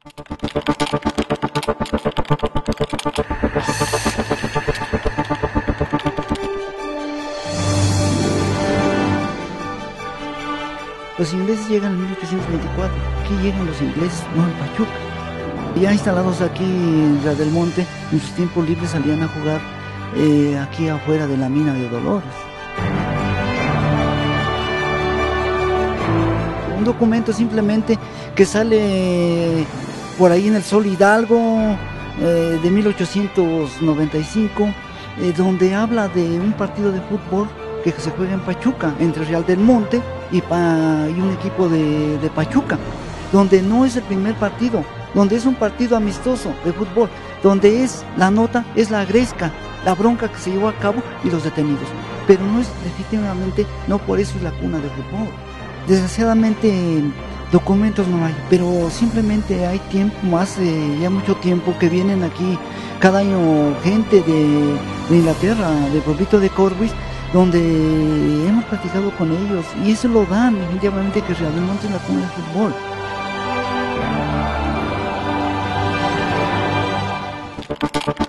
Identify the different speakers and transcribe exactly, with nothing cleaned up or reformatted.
Speaker 1: Los ingleses llegan en mil ochocientos veinticuatro. Aquí llegan los ingleses, no en Pachuca. Ya instalados aquí en Real del Monte, en sus tiempos libres salían a jugar eh, aquí afuera de la mina de Dolores. Un documento simplemente que sale por ahí en el Sol Hidalgo eh, de mil ochocientos noventa y cinco, eh, donde habla de un partido de fútbol que se juega en Pachuca, entre Real del Monte y, pa, y un equipo de, de Pachuca, donde no es el primer partido, donde es un partido amistoso de fútbol, donde es la nota, es la gresca, la bronca que se llevó a cabo y los detenidos. Pero no es definitivamente, no por eso es la cuna de fútbol. Desgraciadamente documentos no hay, pero simplemente hay tiempo, hace ya mucho tiempo que vienen aquí cada año gente de, de Inglaterra, del pueblito de Corwis, donde hemos platicado con ellos y eso lo dan definitivamente que Real del Monte es la cuna del fútbol.